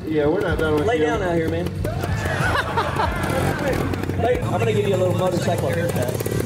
Yeah, we're not done with Lay you. down out here, man. I'm gonna give you a little motorcycle haircut.